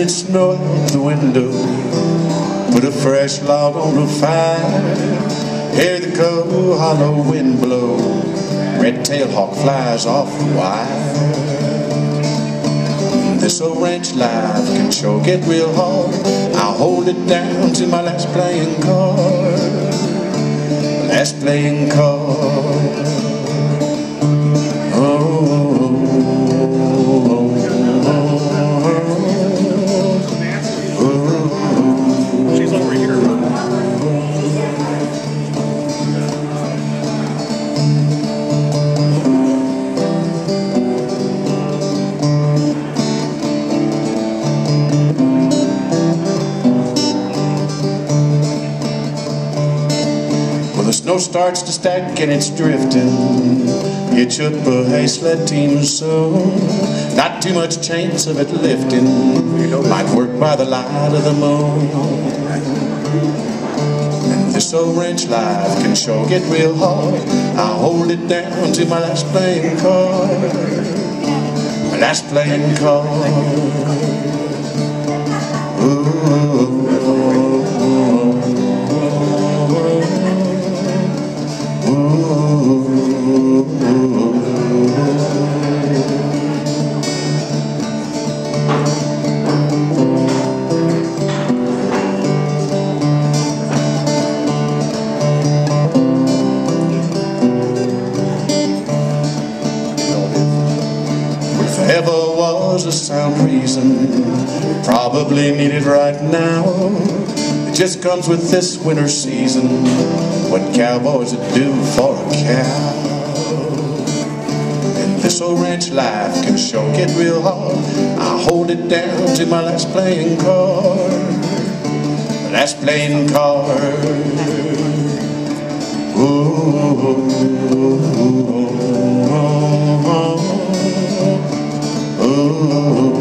it's snow out the window. Put a fresh log on the fire. Hear the cold, hollow wind blow. Red-tailed hawk flies off the wire. This old ranch life can sure get real hard. I'll hold it down to my last playing card. Last playing card. She's over here. The snow starts to stack and it's drifting. Hitch up a hay sled team soon. Not too much chance of it lifting. Might work by the light of the moon. And this old ranch life can sure get real hard. I'll hold it down to my last playing card. My last playing card. Ooh. If ever was a sound reason, probably needed right now. It just comes with this winter season. What cowboys would do for a cow. And this old ranch life can sure get real hard. I'll hold it down to my last playing card. Last playing card. Ooh. Ooh.